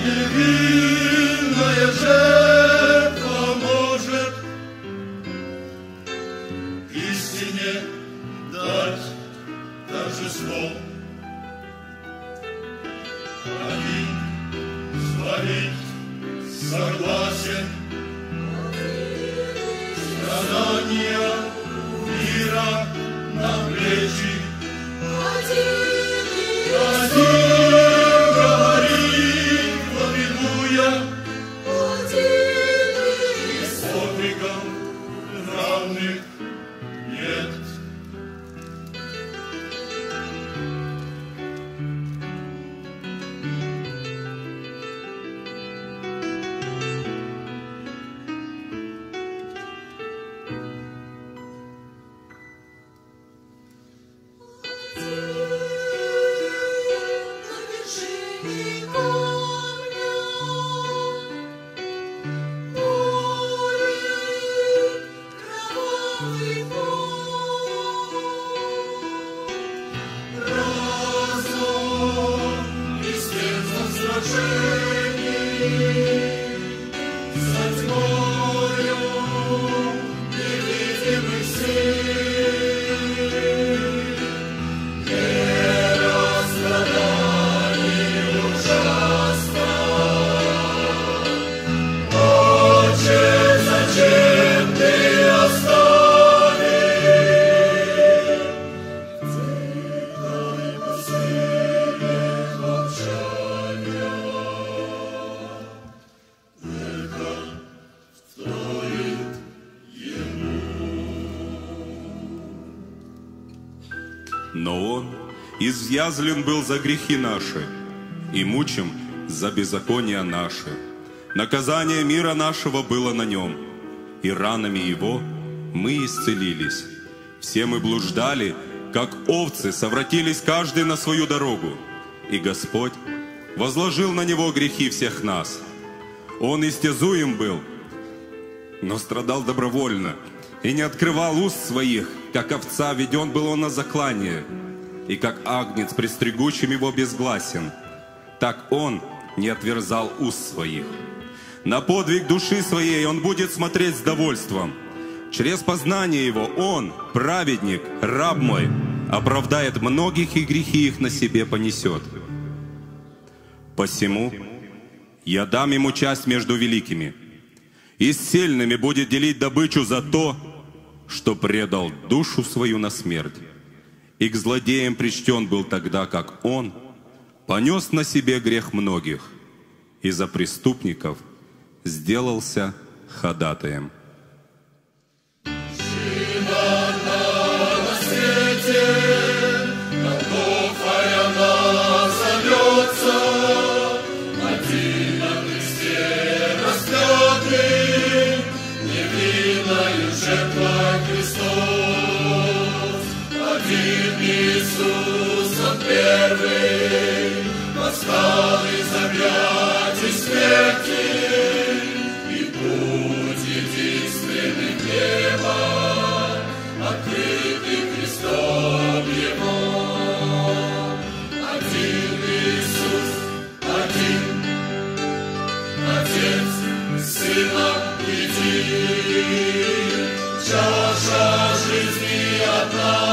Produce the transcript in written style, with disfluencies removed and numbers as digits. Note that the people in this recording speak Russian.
невинная жертва может истине дать торжество. Один творить согласен, страдания мира на плечи. Один говорит, повинуя, подвигам равных нет. Но Он изъязлен был за грехи наши и мучим за беззакония наши. Наказание мира нашего было на Нем, и ранами Его мы исцелились. Все мы блуждали, как овцы, совратились каждый на свою дорогу, и Господь возложил на Него грехи всех нас. Он истязуем был, но страдал добровольно, и не открывал уст своих, как овца веден был Он на заклание, и как агнец, престригущим его, безгласен, так Он не отверзал уст своих. На подвиг души своей Он будет смотреть с довольством. Через познание Его Он, праведник, раб мой, оправдает многих, и грехи их на себе понесет. Посему я дам Ему часть между великими, и с сильными будет делить добычу за то, что предал душу свою на смерть. И к злодеям причтен был тогда, как Он понес на себе грех многих, и за преступников сделался ходатаем. Иисус, Он первый, восстал из объятий смерти, и путь единственный к небу, открытый крестом Его. Один Иисус, один, Отец, Сына, един, чаша жизни одна.